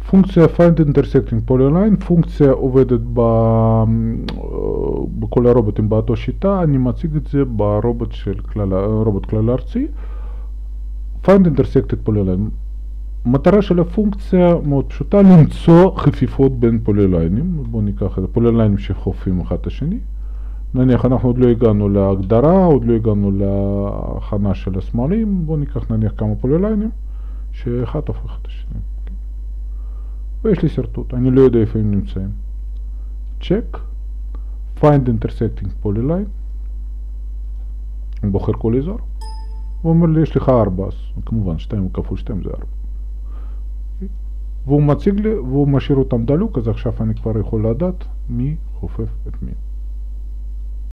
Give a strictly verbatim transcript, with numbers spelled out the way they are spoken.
פונקציה find intersecting polyline, פונקציה עובדת ב... בכל הרובוטים באותו שיטה, אני מציג את זה ברובוט של כלל, רובוט כלל ארצי. find intersected polyline. המטרה של הפונקציה מאוד פשוטה, למצוא חפיפות בין פוליליינים. בואו ניקח את הפוליליינים שחופים אחד את השני. נניח אנחנו עוד לא הגענו להגדרה, עוד לא הגענו להכנה של הסמלים. בואו ניקח נניח כמה פוליליינים שאחד הופך את השני. ויש לי שרטוט, אני לא יודע איפה הם נמצאים. check, find intersecting polyline. אני בוחר כל אזור. הוא אומר לי, יש לך ארבע, אז כמובן שתיים כפול שתיים זה ארבע. והוא מציג לי, והוא משאיר אותם דלוק, אז עכשיו אני כבר יכול לדעת מי חופף את מי.